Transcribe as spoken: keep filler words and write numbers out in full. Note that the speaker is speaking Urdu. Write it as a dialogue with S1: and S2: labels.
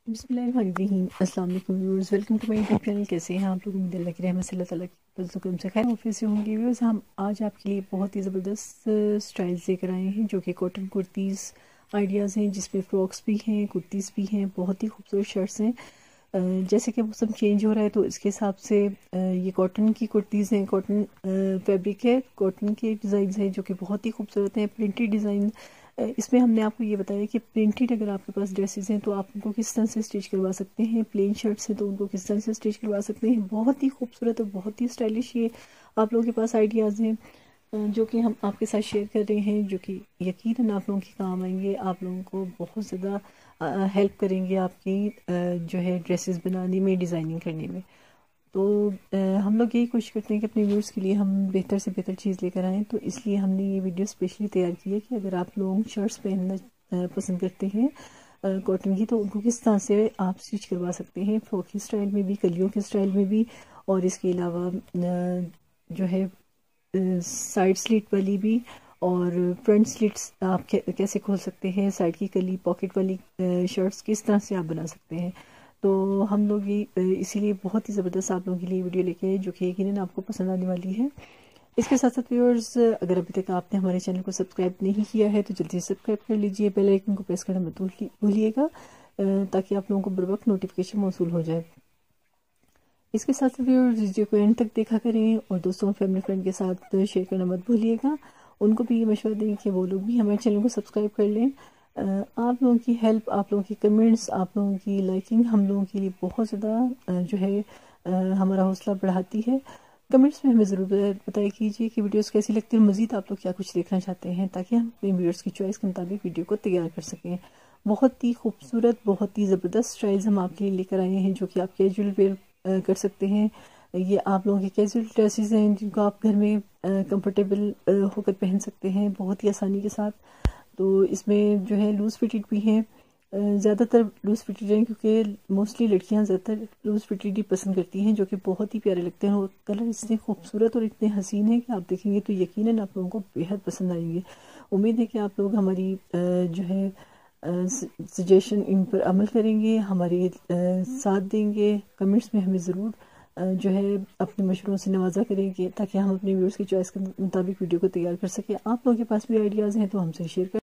S1: بسم اللہ الرحمن الرحیم۔ السلام علیکم viewers, welcome to my YouTube channel. کیسے ہیں آپ لوگ؟ امید اللہ کی رحمت سے اللہ تعالیٰ کی فضل و کرم سے خیر آفیت سے ہوں گے۔ ویورز، ہم آج آپ کے لیے بہت ہی زبردست سٹائلز لے کر آئے ہیں جو کہ کاٹن کرتیز آئیڈیاز ہیں، جس میں فراکس بھی ہیں، کرتیز بھی ہیں، بہت ہی خوبصورت شرٹس ہیں۔ جیسے کہ موسم چینج ہو رہا ہے تو اس کے حساب سے یہ کاٹن کی کرتیز ہیں، کاٹن فیبرک ہے، کاٹن کے ڈیزائنز ہیں جو کہ بہت ہی خوبصورت ہیں، پرنٹڈ ڈیزائن۔ اس میں ہم نے آپ کو یہ بتایا کہ پرنٹڈ اگر آپ کے پاس ڈریسز ہیں تو آپ ان کو کس طرح سے اسٹچ کروا سکتے ہیں، پلین شرٹس ہیں تو ان کو کس طرح سے اسٹچ کروا سکتے ہیں۔ بہت ہی خوبصورت اور بہت ہی اسٹائلش یہ آپ لوگوں کے پاس آئیڈیاز ہیں جو کہ ہم آپ کے ساتھ شیئر کر رہے ہیں، جو کہ یقیناً آپ لوگوں کے کام آئیں گے، آپ لوگوں کو بہت زیادہ ہیلپ کریں گے آپ کی جو ہے ڈریسز بنانے میں، ڈیزائننگ کرنے میں۔ تو ہم لوگ یہی کوشش کرتے ہیں کہ اپنے ویورز کے لیے ہم بہتر سے بہتر چیز لے کر آئیں، تو اس لیے ہم نے یہ ویڈیو اسپیشلی تیار کی ہے کہ اگر آپ لوگ شرٹس پہننا پسند کرتے ہیں کاٹن کی تو ان کو کس طرح سے آپ اسٹچ کروا سکتے ہیں، فروکی اسٹائل میں بھی، کلیوں کے اسٹائل میں بھی، اور اس کے علاوہ جو ہے سائڈ سلٹ والی بھی، اور فرنٹ سلٹس آپ کیسے کھول سکتے ہیں، سائڈ کی کلی پاکٹ والی شرٹس کس طرح سے آپ بنا سکتے ہیں۔ تو ہم لوگ یہ اسی لیے بہت ہی زبردست آپ لوگوں کے لیے ویڈیو لے کے آئے جو کہ یقیناً آپ کو پسند آنے والی ہے۔ اس کے ساتھ ساتھ ویورز، اگر ابھی تک آپ نے ہمارے چینل کو سبسکرائب نہیں کیا ہے تو جلدی سے سبسکرائب کر لیجئے، بیل آئیکن کو پریس کرنا مت بھولیے گا تاکہ آپ لوگوں کو بر وقت نوٹیفیکیشن موصول ہو جائے۔ اس کے ساتھ ویورز ویڈیو کو اینڈ تک دیکھا کریں اور دوستوں فیملی فرینڈ کے ساتھ شیئر کرنا مت بھولیے گا، ان کو بھی یہ مشورہ دیں کہ وہ لوگ بھی ہمارے چینل کو سبسکرائب کر لیں۔ آپ لوگوں کی ہیلپ، آپ لوگوں کی کمنٹس، آپ لوگوں کی لائکنگ ہم لوگوں کے لیے بہت زیادہ جو ہے ہمارا حوصلہ بڑھاتی ہے۔ کمنٹس میں ہمیں ضرور بتایا کیجیے کہ ویڈیوز کیسی لگتی ہیں، مزید آپ لوگ کیا کچھ دیکھنا چاہتے ہیں تاکہ ہم اپنے ویڈیوز کی چوائس کے مطابق ویڈیو کو تیار کر سکیں۔ بہت ہی خوبصورت، بہت ہی زبردست اسٹائلز ہم آپ کے لیے لے کر آئے ہیں جو کہ آپ کیجول ویئر کر سکتے ہیں۔ یہ آپ لوگوں کے کیجول ڈریسز ہیں جن کو آپ گھر میں کمفرٹیبل ہو کر پہن سکتے ہیں بہت ہی آسانی کے ساتھ۔ تو اس میں جو ہے لوز فٹڈ بھی ہیں، زیادہ تر لوز فٹڈ ہیں کیونکہ موسٹلی لڑکیاں زیادہ تر لوز فٹڈ ہی پسند کرتی ہیں، جو کہ بہت ہی پیارے لگتے ہیں اور کلر اتنے خوبصورت اور اتنے حسین ہیں کہ آپ دیکھیں گے تو یقیناً آپ لوگوں کو بےحد پسند آئیں گے۔ امید ہے کہ آپ لوگ ہماری جو ہے سجیشن ان پر عمل کریں گے، ہمارے ساتھ دیں گے، کمنٹس میں ہمیں ضرور جو ہے اپنے مشوروں سے نوازا کریں گے تاکہ ہم اپنے ویورز کی چوائس کے مطابق ویڈیو کو تیار کر سکیں۔ آپ لوگوں کے پاس بھی آئیڈیاز ہیں تو ہم سے شیئر کر